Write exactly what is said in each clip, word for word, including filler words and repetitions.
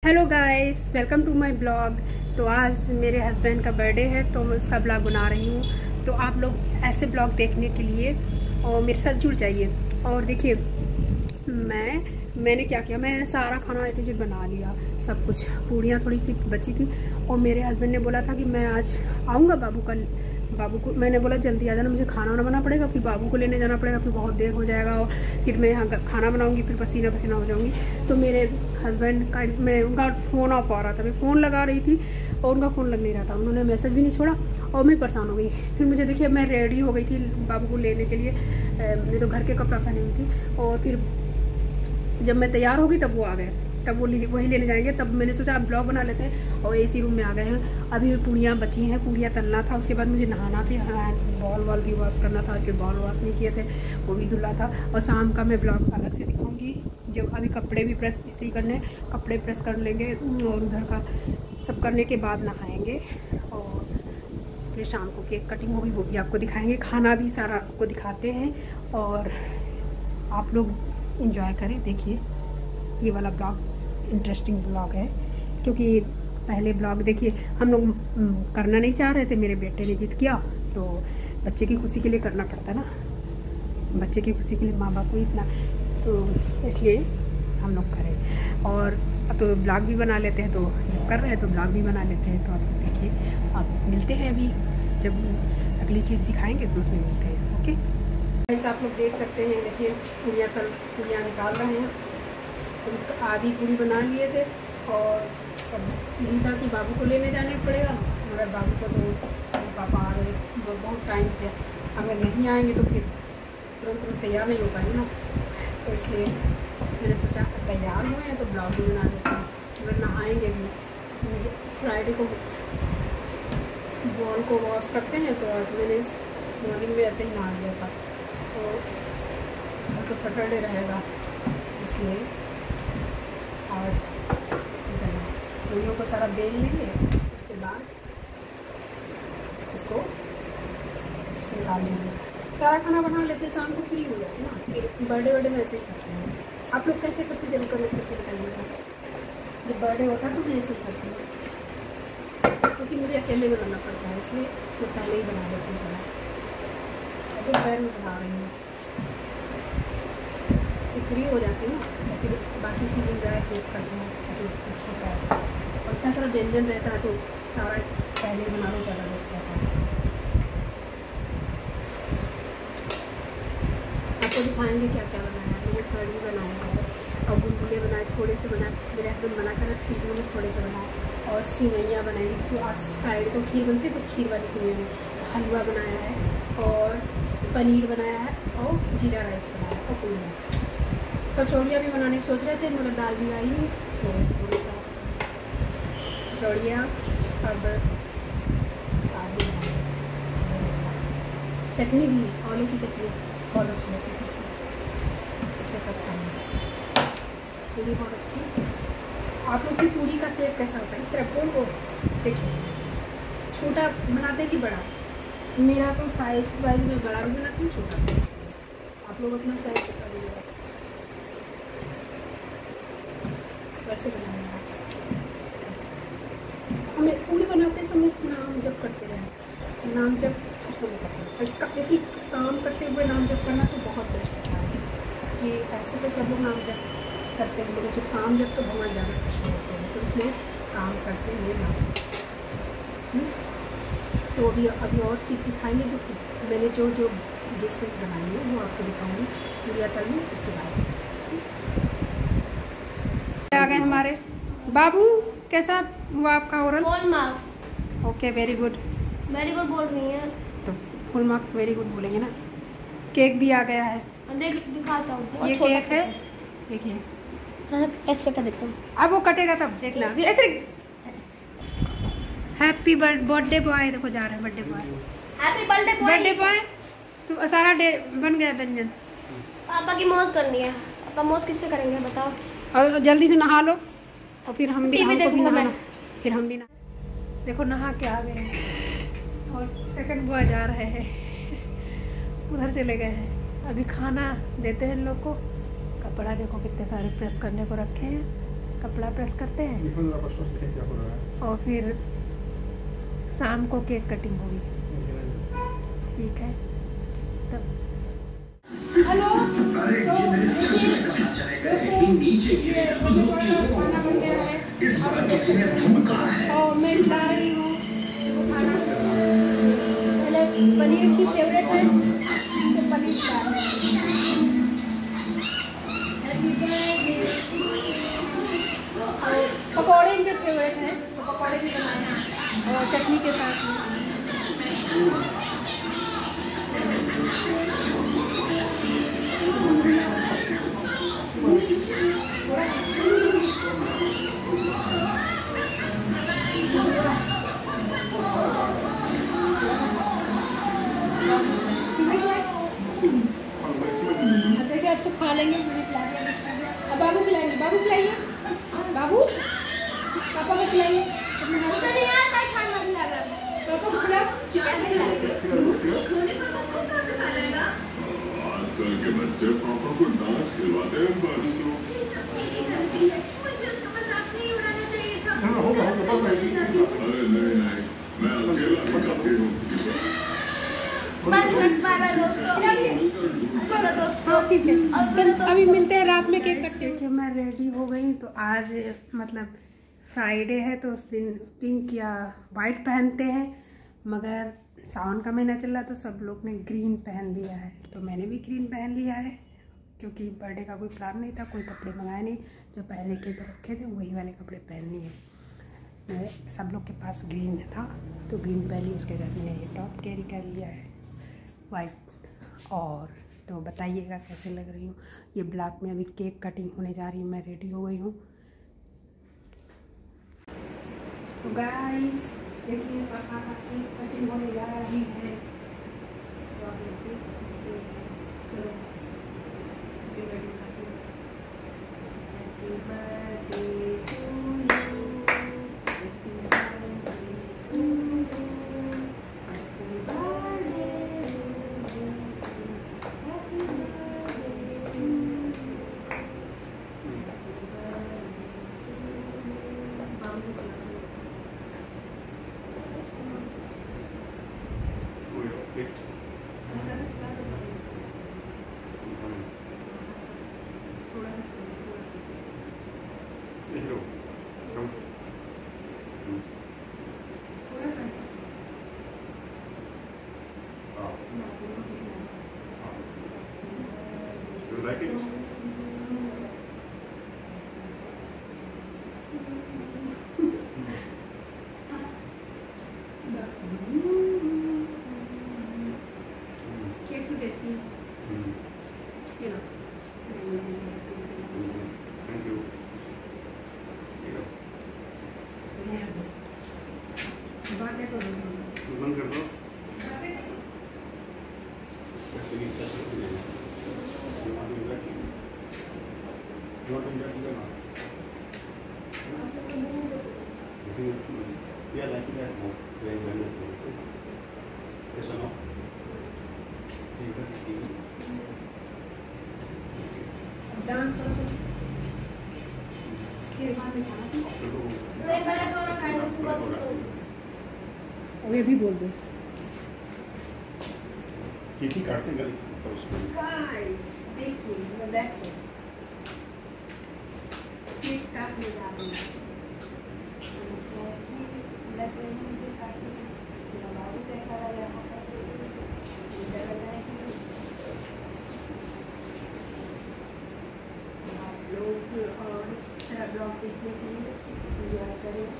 Hello guys, welcome to my blog. तो आज मेरे हस्बैंड का बर्थडे है तो मैं उसका ब्लॉग बना रही हूँ। तो आप लोग ऐसे ब्लॉग देखने के लिए और मेरे साथ जुड़ जाइए। और देखिए मैं मैंने क्या किया, मैं सारा खाना ए टू जेड बना लिया, सब कुछ। पूड़ियाँ थोड़ी सी बची थी और मेरे हस्बैंड ने बोला था कि मैं आज आऊँगा बाबू का बाबू को। मैंने बोला जल्दी आ जाना, मुझे खाना वाना बनाना पड़ेगा, फिर बाबू को लेने जाना पड़ेगा, फिर बहुत देर हो जाएगा और फिर मैं यहाँ खाना बनाऊँगी, फिर पसीना पसीना हो जाऊँगी। तो मेरे हस्बैंड का मैं उनका फ़ोन ऑफ आ रहा था, मैं फ़ोन लगा रही थी और उनका फ़ोन लग नहीं रहा था, उन्होंने मैसेज भी नहीं छोड़ा और मैं परेशान हो गई। फिर मुझे देखिए मैं रेडी हो गई थी बाबू को लेने के लिए, मैं तो घर के कपड़ा पहनी हुई थी। और फिर जब मैं तैयार हो गई तब वो आ गए, तब वो वही लेने जाएंगे। तब मैंने सोचा आप ब्लॉग बना लेते हैं और एसी रूम में आ गए हैं। अभी पूड़ियाँ बची हैं, पूड़ियाँ तलना था, उसके बाद मुझे नहाना था, बॉल वॉल भी वॉश करना था, कि बॉल वॉश नहीं किए थे वो भी धुला था। और शाम का मैं ब्लॉग अलग से दिखाऊंगी, जब अभी कपड़े भी प्रेस इस्त्री करने, कपड़े प्रेस कर लेंगे और उधर का सब करने के बाद नहाएंगे और फिर शाम को केक कटिंग होगी, वो भी आपको दिखाएंगे, खाना भी सारा आपको दिखाते हैं और आप लोग इंजॉय करें। देखिए ये वाला ब्लॉग इंटरेस्टिंग ब्लॉग है, क्योंकि पहले ब्लॉग देखिए हम लोग करना नहीं चाह रहे थे, मेरे बेटे ने जिद किया तो बच्चे की खुशी के लिए करना पड़ता ना, बच्चे की खुशी के लिए माँ बाप को इतना, तो इसलिए हम लोग करें। और अब तो ब्लॉग भी बना लेते हैं, तो जब कर रहे हैं तो ब्लॉग भी बना लेते हैं। तो आप देखिए, आप मिलते हैं अभी, जब अगली चीज़ दिखाएंगे तो उसमें मिलते हैं। ओके, ऐसा आप लोग देख सकते हैं। देखिए पूड़ियाँ तल पूड़ियाँ निकाल रहे हैं, तो आधी पूड़ी बना लिए थे और अब यही था कि बाबू को लेने जाने पड़ेगा, मगर बाबू को तो पापा आ गए, वो बहुत टाइम पे, अगर नहीं आएंगे तो फिर तुरंत तुरंत तैयार नहीं हो पाएंगे ना। तो इसलिए मैंने सोचा तैयार हुए हैं तो ब्लॉग भी बना देते हैं, अगर नहाएंगे भी। फ्राइडे को बॉल को वॉश करते हैं, तो आज मैंने मॉर्निंग में ऐसे ही नहा लिया था, तो तो सैटरडे रहेगा, इसलिए आज पूरियों को सारा बेल लेंगे, उसके बाद इसको निकाल लेंगे। सारा खाना बना लेते हैं, शाम को फ्री हो जाती है ना, फिर बर्थडे वर्डे में ऐसे ही करते हैं। आप लोग कैसे करते जरूर कमेंट करके बताइएगा। जब बर्थडे होता है तो मैं ऐसे ही करती हूँ, क्योंकि मुझे अकेले बनाना पड़ता है, इसलिए मैं पहले ही बना लेती हूँ सारा। अभी पैर में बना रही हूँ, फ्री हो जाती है ना, फिर बाकी सीजन जाए केक करते हैं जो कुछ होता है। और इतना सारा व्यंजन रहता है तो सारा पहले बना लो, ज़्यादा बेस्ट रहता है। आपको दिखाएंगे क्या क्या बनाया है। मैंने कढ़ी बनाया है और गुलगुले बनाए, थोड़े से बनाए, मेरे हस्बैंड मना कर रहे खीर में थोड़े से बनाए, और सिवैयाँ बनाई, जो आज फ्राइडे को खीर बनती है तो खीर वाली सिवैयाँ, हलवा बनाया है और पनीर बनाया है और जीरा राइस बनाया है और पूरी कचौड़ियाँ भी बनाने की सोच रहे थे, मगर दाल भी आई है तो कचौड़ियाँ। अब चटनी भी, आलू की चटनी बहुत अच्छी लगती है, इसे सब खाएंगे। पूरी बहुत अच्छी। आप लोग की पूरी का शेप कैसा होता है? इस तरह गोल गोल, देखिए छोटा बनाते कि बड़ा? मेरा तो साइज वाइज में बड़ा भी बनाती हूँ, छोटा भी। आप लोग अपना साइज छोटा दीजिएगा, वैसे बनाएंगे। हमें पूरी बनाते समय नाम जप करते रहे, नाम जप हर समय करते हैं। देखिए काम करते हुए नाम जप करना तो बहुत बेस्ट होता है, कि ऐसे तो सब लोग नाम जप करते हैं, लेकिन जब काम जप तो भगवान ज़्यादा प्रश्न होते हैं, तो इसलिए काम करते हुए नाम जप। तो अभी अभी और चीज़ दिखाएंगे, जो मैंने जो जो डिशेज बनाई है वो आपको दिखाऊंगी पूड़िया तल में, उसके बाद आ गए हमारे बाबू। कैसा हुआ आपका oral? Full marks. Okay, very good. Very good बोल रही है तो फुल मार्क्स वेरी गुड बोलेंगे ना। केक भी आ गया है, देख दिखाता हूँ। ये केक है, देखिए टेस्ट करके देखता हूँ। अब वो कटेगा तब देखना। अभी ऐसे हैप्पी बर्थडे बॉय, देखो जा रहा है birthday boy, happy birthday boy. Birthday boy तो सारा डे बन गया व्यंजन। पापा की मौज करनी है, पापा मौज किससे करेंगे बताओ? और जल्दी से नहा लो और फिर हम भी टीवी हमको भी देखूंगा नहाना, मैं। फिर हम भी नहा। देखो नहा के आ गए हैं और सेकंड बॉय जा रहे हैं, उधर चले गए हैं। अभी खाना देते हैं इन लोग को। कपड़ा देखो कितने सारे प्रेस करने को रखे हैं, कपड़ा प्रेस करते हैं और फिर शाम को केक कटिंग होगी। ठीक है तब। हेलो, खाना बन गया है और मैं खिला रही हूँ खाना। पहले पनीर की फेवरेट है तो पनीर खिला रही हूँ। पकौड़े इनके फेवरेट हैं तो पकौड़े भी बनाए हैं और चटनी के साथ में। देखिए आप सब खा लेंगे, मुझे खिला दिया। अब बाबू खिलाएंगे, बाबू खिलाइए, बाबू पापा को खिलाइए। पापा को खिलाओ। आजकल के बच्चे पापा को डांस खिलवाते हैं बस। अरे नहीं नहीं, मैं अकेला ही काफी हूँ। ठीक है, अभी मिलते हैं रात में केक कटते हैं। मैं रेडी हो गई तो आज मतलब फ्राइडे है तो उस दिन पिंक या वाइट पहनते हैं, मगर सावन का महीना चल रहा तो सब लोग ने ग्रीन पहन लिया है तो मैंने भी ग्रीन पहन लिया है क्योंकि बर्थडे का कोई प्लान नहीं था, कोई कपड़े मंगाए नहीं, जो पहले के तो रखे थे वही वाले कपड़े पहन लिए। मैं सब लोग के पास ग्रीन था तो ग्रीन पहन ली, उसके साथ मैंने ये टॉप कैरी कर लिया है वाइट। और तो बताइएगा कैसे लग रही हूँ। ये ब्लॉक में अभी केक कटिंग होने जा रही है, मैं रेडी हो गई हूँ। तो गाइस देखिए पापा का केक कटिंग होने जा रही है तो आप लोग देख सकते हैं। चलो happy birthday, happy birthday to you, happy birthday to you, happy birthday, happy You like it? Cake to tasty. Mm. You know. Thank you. Yeah. बातें करो। बंद कर दो। Yeah, like that now. Very well. Yes or no? Dance करो। फिर बाद में खाना। ये भी बोल दो। केक ही काटने गए तो उसमें। गाइस देखिए मैं बैठ गई। केक काटने जा रही हूँ। लग रही है मुझे काटने में। मेरा बाबू कैसा लग रहा है? मुझे लग रहा है कि आप लोग और मेरा ब्लॉग देखने के लिए इंजॉय करें।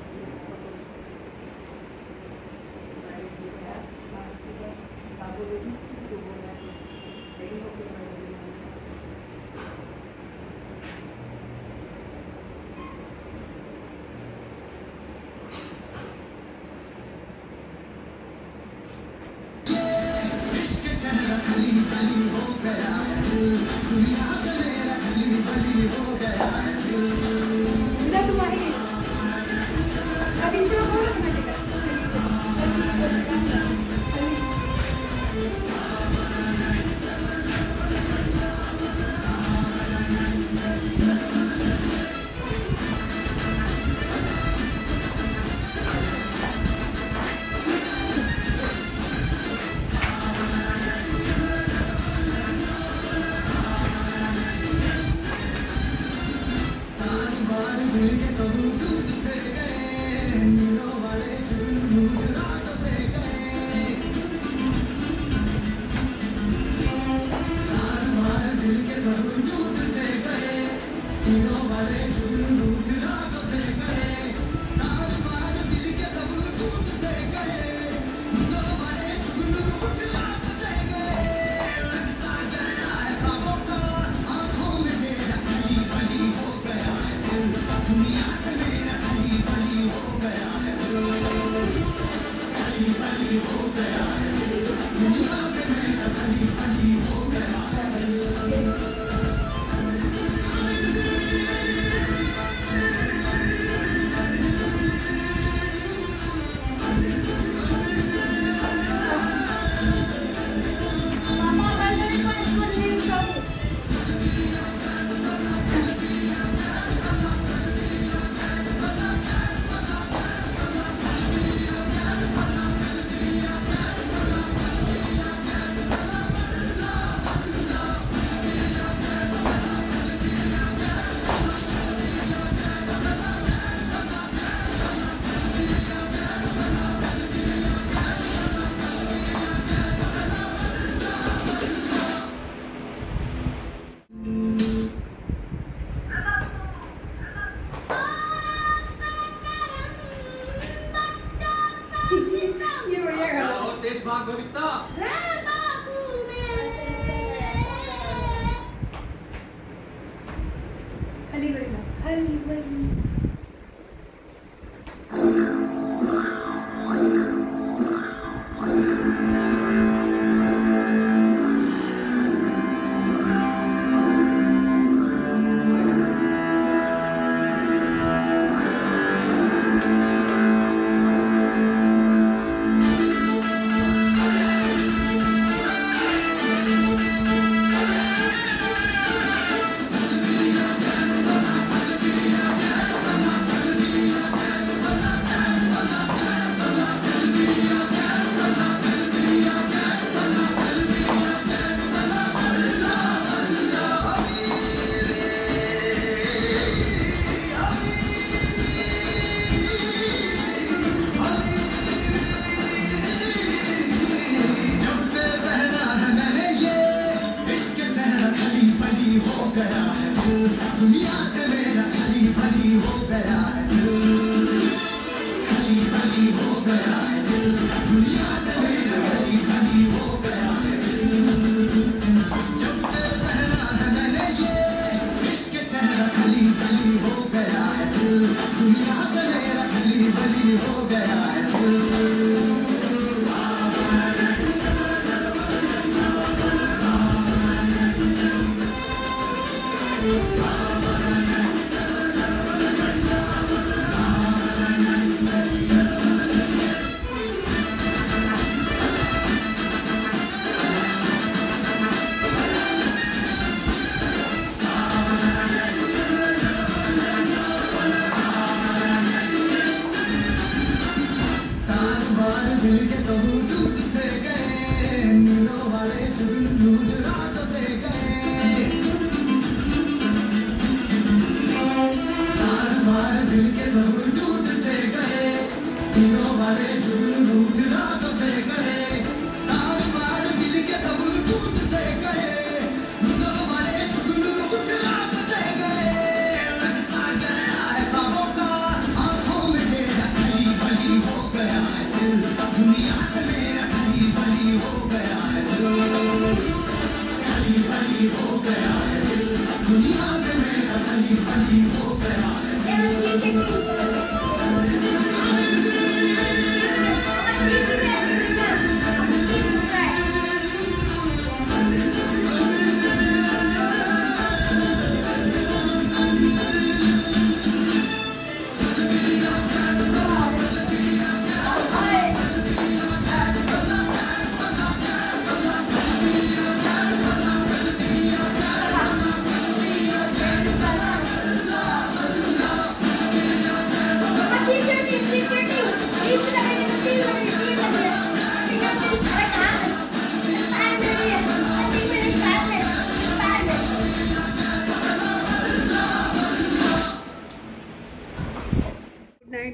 बाबू ने दी थी तो वो रेडी होकर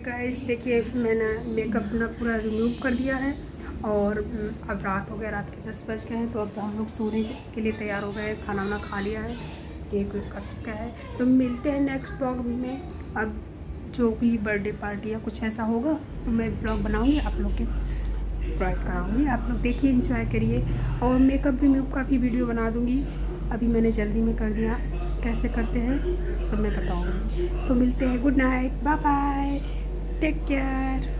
गाइस देखिए मैंने मेकअप अपना पूरा रिमूव कर दिया है और अब रात हो गया, रात के दस बज गए हैं। तो अब हम लोग सोने के लिए तैयार हो गए, खाना वाना खा लिया है, केक वेक कट चुका है। तो मिलते हैं नेक्स्ट ब्लॉग में। अब जो भी बर्थडे पार्टी या कुछ ऐसा होगा तो मैं ब्लॉग बनाऊँगी, आप लोग के प्रोवाइड कराऊँगी। आप लोग देखिए, इंजॉय करिए और मेकअप रिमूव का भी वीडियो बना दूँगी। अभी मैंने जल्दी में कर दिया, कैसे करते हैं सब मैं बताऊँगी। तो मिलते हैं, good night, bye bye, take care.